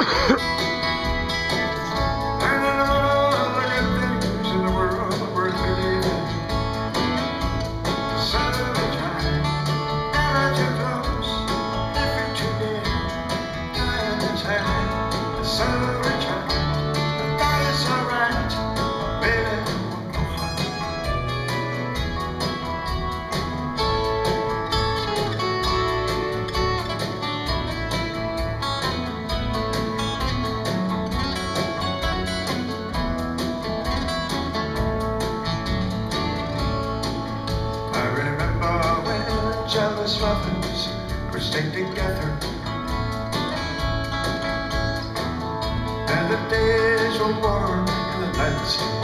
Learning all the good things in the world worth believing. The sun will shine, never too close, never too near. Time is high, the sun will shine. That is alright, baby. Jealous lovers would stay together, and the days were warm and the nights